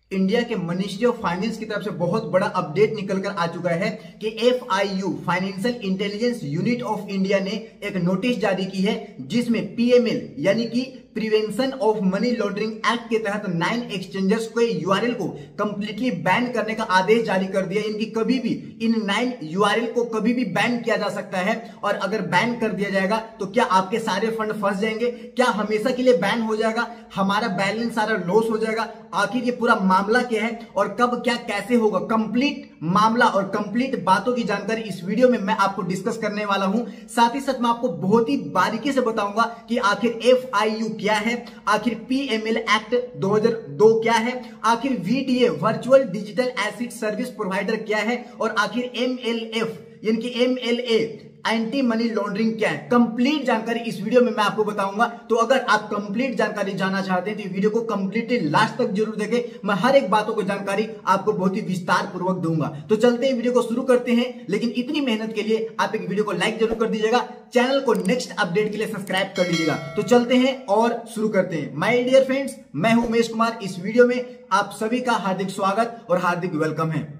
India के ministry of finance की तरफ से बहुत बड़ा अपडेट निकलकर आ चुका है कि FIU financial intelligence unit of India ने एक नोटिस जारी की है जिसमें PML यानी कि prevention of money laundering act के तहत 9 एक्सचेंजर्स को URL को कंप्लीटली बैन करने का आदेश जारी कर दिया। इनकी कभी भी इन 9 URL को कभी भी बैन किया जा सकता है और अगर बैन कर दिया जाएगा तो क्या आपके सारे फंड फंस जाएंगे, क्या हमेशा के लिए बैन हो जाएगा, हमारा बैलेंस सारा लॉस हो जाएगा, आखिर ये पूरा मामला क्या है और कब क्या कैसे होगा, कंप्लीट मामला और कंप्लीट बातों की जानकारी इस वीडियो में मैं आपको डिस्कस करने वाला हूं। साथ ही साथ मैं आपको बहुत ही बारीकी से बताऊंगा कि आखिर FIU क्या है, आखिर PML एक्ट 2002 क्या है, आखिर VDA virtual digital asset service provider क्या है और आखिर MLF यानी कि MLA एंटी मनी लॉन्ड्रिंग क्या है। कंप्लीट जानकारी इस वीडियो में मैं आपको बताऊंगा। तो अगर आप कंप्लीट जानकारी जानना चाहते हैं तो वीडियो को कंप्लीटली लास्ट तक जरूर देखें। मैं हर एक बातों को जानकारी आपको बहुत ही विस्तार पूर्वक दूंगा। तो चलते हैं, वीडियो को शुरू करते हैं। लेकिन इतनी मेहनत के लिए आप एक वीडियो को लाइक जरूर कर दीजिएगा, चैनल को नेक्स्ट अपडेट के लिए सब्सक्राइब कर लीजिएगा। तो चलते हैं और शुरू करते हैं। माय डियर फ्रेंड्स, मैं हूं उमेश कुमार। इस वीडियो में आप सभी का हार्दिक स्वागत और हार्दिक वेलकम है।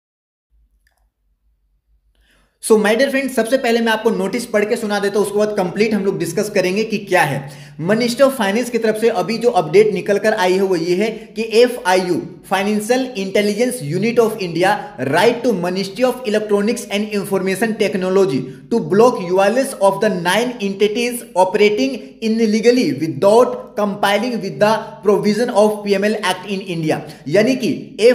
सो माय डियर फ्रेंड्स, सबसे पहले मैं आपको नोटिस पढ़ के सुना देता हूं, उसके बाद कंप्लीट हम लोग डिस्कस करेंगे कि क्या है। मिनिस्ट्री ऑफ फाइनेंस की तरफ से अभी जो अपडेट निकल कर आई है वो ये है कि FIU financial intelligence unit of India write to ministry of electronics and information technology to block URLs of the 9 entities operating illegally without compiling with the provision of PML act in India. यानी कि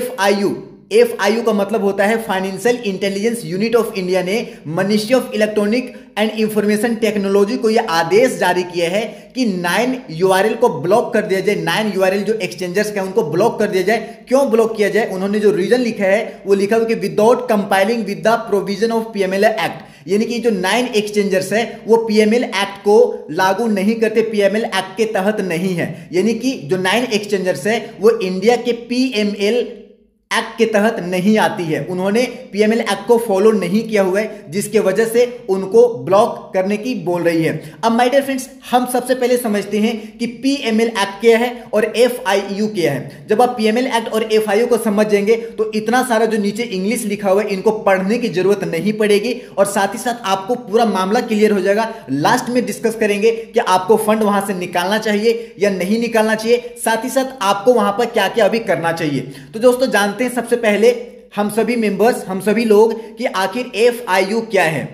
FIU का मतलब होता है financial intelligence unit of India ने ministry of electronic and information technology को यह आदेश जारी किया है कि 9 URL को ब्लॉक कर दिया जाए। 9 URL जो एक्सचेंजर्स का उनको ब्लॉक कर दिया जाए। क्यों ब्लॉक किया जाए? उन्होंने जो रीजन लिखा है वो लिखा है कि without compiling with the provision of PML act. यानी कि जो 9 एक्सचेंजर्स है वो PML एक्ट को लागू नहीं करते, PML एक्ट के तहत नहीं है। यानी कि जो 9 एक्सचेंजर्स है वो इंडिया के PML एक्ट के तहत नहीं आती है। उन्होंने PML एक्ट को फॉलो नहीं किया हुआ है, जिसके वजह से उनको ब्लॉक करने की बोल रही है। अब माय डियर फ्रेंड्स, हम सबसे पहले समझते हैं कि PML एक्ट क्या है और FIU क्या है। जब आप PML एक्ट और FIU को समझ जाएंगे तो इतना सारा जो नीचे इंग्लिश लिखा हुआ है इनको पढ़ने की जरूरत नहीं पड़ेगी और साथ ही साथ आपको पूरा मामला क्लियर हो जाएगा। लास्ट में डिस्कस करेंगे कि आपको फंड वहां से निकालना चाहिए या नहीं निकालना चाहिए, साथ ही साथ आपको वहां पर क्या क्या अभी करना चाहिए। तो दोस्तों जानते हैं सबसे पहले हम सभी मेंबर्स, हम सभी लोग कि आखिर FIU क्या है।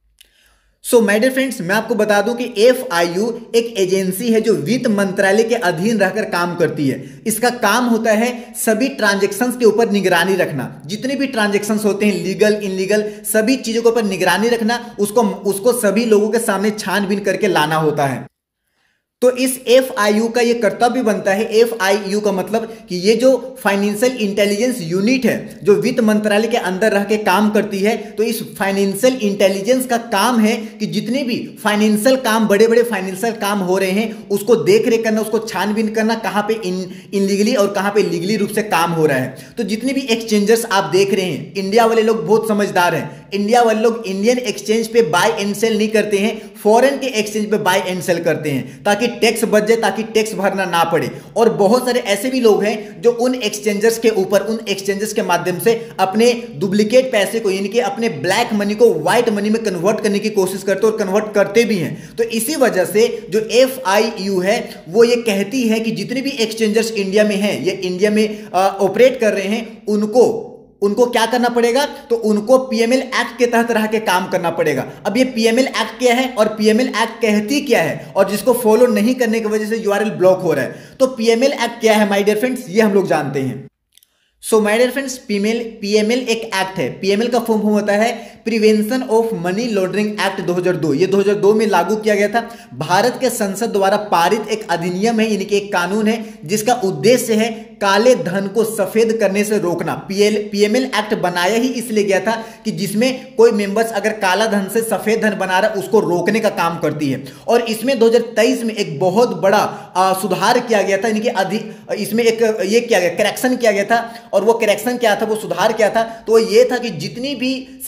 सो माय डियर फ्रेंड्स, मैं आपको बता दूं कि FIU एक एजेंसी है जो वित्त मंत्रालय के अधीन रहकर काम करती है। इसका काम होता है सभी ट्रांजैक्शंस के ऊपर निगरानी रखना। जितने भी ट्रांजैक्शंस होते हैं, लीगल इनलीगल, सभी चीजों के ऊपर निगरानी रखना, उसको सभी लोगों के सामने छानबीन करके लाना होता है। तो इस FIU का ये कर्तव्य बनता है। FIU का मतलब कि ये जो फाइनेंशियल इंटेलिजेंस यूनिट है जो वित्त मंत्रालय के अंदर रह के काम करती है, तो इस फाइनेंशियल इंटेलिजेंस का काम है कि जितने भी फाइनेंशियल काम, बड़े बड़े फाइनेंशियल काम हो रहे हैं उसको देख रेख करना, उसको छानबीन करना, कहाँ पे इनलीगली और कहाँ पे लीगली रूप से काम हो रहा है। तो जितने भी एक्सचेंजर्स आप देख रहे हैं, इंडिया वाले लोग बहुत समझदार हैं। इंडिया वाले लोग इंडियन एक्सचेंज पे बाय एंड सेल नहीं करते हैं, फॉरेन के एक्सचेंज पे बाय एंड सेल करते हैं ताकि टैक्स बच जाए, ताकि टैक्स भरना ना पड़े। और बहुत सारे ऐसे भी लोग हैं जो उन एक्सचेंजर्स के ऊपर, उन एक्सचेंजर्स के माध्यम से अपने डुप्लीकेट पैसे को, यानी कि अपने ब्लैक मनी को व्हाइट मनी में कन्वर्ट करने की कोशिश करते और कन्वर्ट करते भी हैं। तो इसी वजह से जो FIU है वो ये कहती है कि जितने भी एक्सचेंजर्स इंडिया में हैं, ये इंडिया में ऑपरेट कर रहे हैं, उनको क्या करना पड़ेगा? तो उनको PML एक्ट के तहत रह के काम करना पड़ेगा। अब ये PML एक्ट क्या है और PML एक्ट कहती क्या है और जिसको फॉलो नहीं करने की वजह से URL ब्लॉक हो रहा है। तो PML एक्ट क्या है माय डियर फ्रेंड्स, ये हम लोग जानते हैं। So my dear friends, PML एक एक्ट है। PML का फुल फॉर्म होता है prevention of money laundering act 2002। ये 2002 में लागू किया गया था। भारत के संसद द्वारा पारित एक अधिनियम है, यानी कि एक कानून है जिसका उद्देश्य है काले धन को सफेद करने से रोकना। PML एक्ट बनाया ही इसलिए गया था कि जिसमें कोई मेंबर्स अगर काला धन से सफेद धन बना रहा है उसको रोकने का काम करती है। और इसमें 2023 में एक बहुत बड़ा सुधार किया गया था, यानी कि इसमें एक ये किया गया, करेक्शन किया गया था। और वो करेक्शन क्या था, वो सुधार क्या था? तो ये था कि जितनी भी संस्थाएं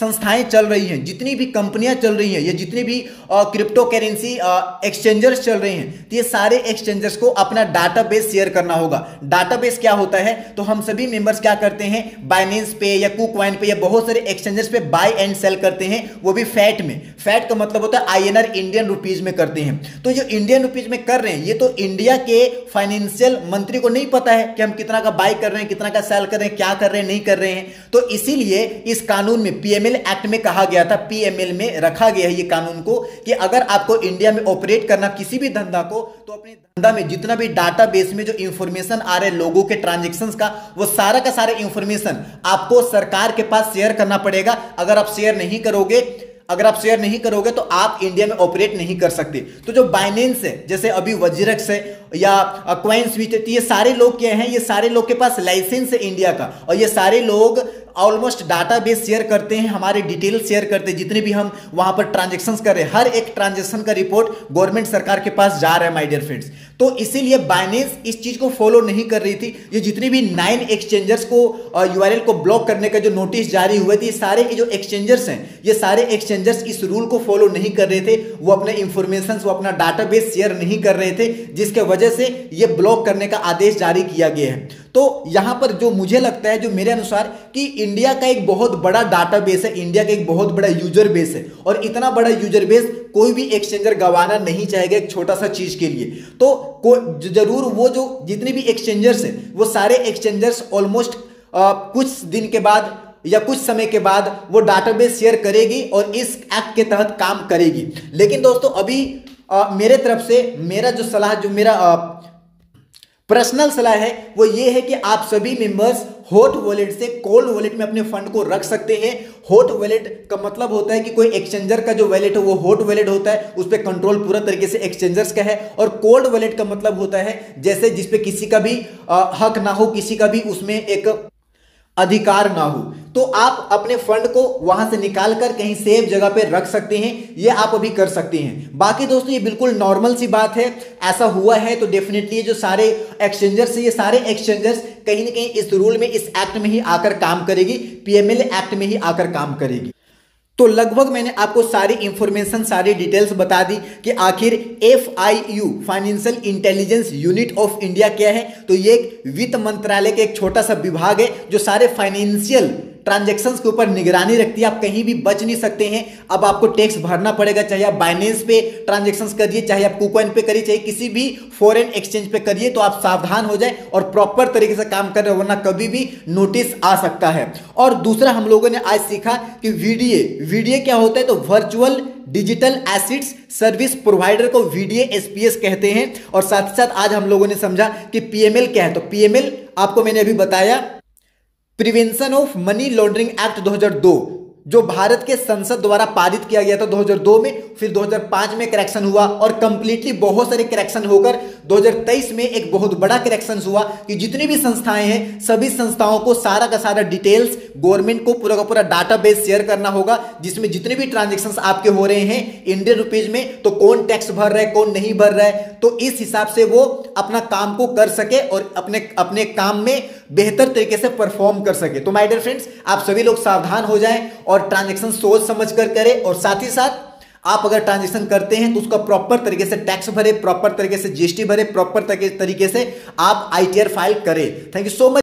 चल रही हैं, जितनी भी कंपनियां चल रही हैं, ये जितनी भी क्रिप्टो करेंसी एक्सचेंजर्स चल रहे हैं, तो ये सारे एक्सचेंजर्स को अपना डाटाबेस शेयर करना होगा। डाटाबेस क्या होता है, तो हम सभी मेंबर्स क्या करते हैं, बाइनेंस पे या कुकवाइन पे या बहुत सारे एक्सचेंजर्स पे बाय एंड सेल करते हैं, वो भी फैट में। फैट का मतलब होता है आईएनआर, इंडियन रुपीज में करते हैं। तो जो इंडियन रुपीज में कर रहे हैं, ये तो इंडिया के फाइनेंशियल मंत्री को नहीं पता है कि हम कितना का बाय कर रहे हैं, कितना का सेल कर रहे हैं, क्या कर रहे हैं, नहीं कर रहे हैं। तो इसीलिए इस कानून में, पीएमएल एक्ट में कहा गया था, पीएमएल में रखा गया है ये कानून को, कि अगर आपको इंडिया में ऑपरेट करना किसी भी धंधा को, तो अपने धंधा में जितना भी डाटाबेस में जो इंफॉर्मेशन आ रहे हैं लोगों के ट्रांजैक्शंस का, वो सारा का सारा इंफॉर्मेशन आपको सरकार के पास शेयर करना पड़ेगा। अगर आप शेयर नहीं करोगे तो आप इंडिया में ऑपरेट नहीं कर सकते। तो जो बाइनेंस है, जैसे अभी वजीरक्स है या क्वाइंस्विच है, तो ये सारे लोग क्या हैं, ये सारे लोग के पास लाइसेंस है इंडिया का, और ये सारे लोग ऑलमोस्ट डाटाबेस शेयर करते हैं, हमारे डिटेल शेयर करते हैं, जितने भी हम वहां पर ट्रांजैक्शंस कर रहे हैं, हर एक ट्रांजैक्शन का रिपोर्ट गवर्नमेंट सरकार के पास जा रहा है माय डियर फ्रेंड्स। तो इसीलिए बाइनेंस इस चीज को फॉलो नहीं कर रही थी। ये जितनी भी 9 एक्सचेंजर्स को यूआरएल को ब्लॉक करने का जो नोटिस जारी हुए थे, ये सारे जो एक्सचेंजर्स हैं, ये सारे एक्सचेंजर्स इस रूल को फॉलो नहीं कर रहे थे। वो अपने इंफॉर्मेशन, वो अपना डाटाबेस शेयर नहीं कर रहे थे, जिसके वजह से ये ब्लॉक करने का आदेश जारी किया गया है। तो यहां पर जो मुझे लगता है, जो मेरे अनुसार, कि इंडिया का एक बहुत बड़ा डाटाबेस है, इंडिया का एक बहुत बड़ा यूजर बेस है, और इतना बड़ा यूजर बेस कोई भी एक्सचेंजर गंवाना नहीं चाहेगा एक छोटा सा चीज के लिए। तो जरूर वो जो जितने भी एक्सचेंजर्स हैं, वो सारे एक्सचेंजर्स ऑलमोस्ट कुछ दिन के बाद या कुछ समय के बाद वो डाटाबेस शेयर करेगी और इस एक्ट के तहत काम करेगी। लेकिन दोस्तों अभी मेरे तरफ से मेरा जो सलाह, जो मेरा पर्सनल सलाह है, वो ये है कि आप सभी मेंबर्स हॉट वॉलेट से कोल्ड वॉलेट में अपने फंड को रख सकते हैं। हॉट वॉलेट का मतलब होता है कि कोई एक्सचेंजर का जो वॉलेट है वो हॉट वॉलेट होता है, उस पर कंट्रोल पूरा तरीके से एक्सचेंजर्स का है। और कोल्ड वॉलेट का मतलब होता है जैसे जिसपे किसी का भी हक ना हो, किसी का भी उसमें एक अधिकार ना हो। तो आप अपने फंड को वहां से निकालकर कहीं सेफ जगह पे रख सकते हैं, ये आप अभी कर सकते हैं। बाकी दोस्तों ये बिल्कुल नॉर्मल सी बात है, ऐसा हुआ है तो डेफिनेटली ये जो सारे एक्सचेंजर्स है, ये सारे एक्सचेंजर्स कहीं ना कहीं इस रूल में, इस एक्ट में ही आकर काम करेगी, पीएमएल एक्ट में ही आकर काम करेगी। तो लगभग मैंने आपको सारी इंफॉर्मेशन, सारी डिटेल्स बता दी कि आखिर FIU financial intelligence unit of India क्या है। तो ये एक वित्त मंत्रालय का एक छोटा सा विभाग है जो सारे फाइनेंशियल ट्रांजैक्शंस के ऊपर निगरानी रखती है। आप कहीं भी बच नहीं सकते हैं। अब आपको टैक्स भरना पड़ेगा, चाहे आप बाइनेंस पे ट्रांजैक्शंस करिए, चाहे आप कुकॉइन पे करिए, चाहे किसी भी फॉरेन एक्सचेंज पे करिए। तो आप सावधान हो जाए और प्रॉपर तरीके से काम करें, वरना कभी भी नोटिस आ सकता है। और दूसरा हम लोगों ने आज सीखा कि VDA क्या होता है, तो virtual digital assets service provider को VDA-SPS कहते हैं। और साथ ही साथ आज हम लोगों ने समझा कि PML क्या है। तो PML आपको मैंने अभी बताया, prevention of money laundering act 2002, जो भारत के संसद द्वारा पारित किया गया था 2002 में, फिर 2005 में करेक्शन हुआ और कंप्लीटली बहुत सारे करेक्शन होकर 2023 में एक बहुत बड़ा करेक्शन हुआ कि जितनी भी संस्थाएं हैं, सभी संस्थाओं को सारा का सारा डिटेल्स गवर्नमेंट को पूरा का पूरा डाटाबेस शेयर करना होगा, जिसमें जितने भी ट्रांजैक्शंस आपके हो रहे हैं इंडियन रुपीज में, तो कौन टैक्स भर रहा है, कौन नहीं भर रहा है, तो इस हिसाब से वो अपना काम को कर सके और अपने काम में बेहतर तरीके से परफॉर्म कर सके। तो माय डियर फ्रेंड्स, आप सभी लोग सावधान हो जाएं और ट्रांजैक्शन सोच समझ कर करें। और साथ ही साथ आप अगर ट्रांजैक्शन करते हैं तो उसका प्रॉपर तरीके से टैक्स भरे, प्रॉपर तरीके से GST भरे, प्रॉपर तरीके से आप ITR फाइल करें। Thank you so much.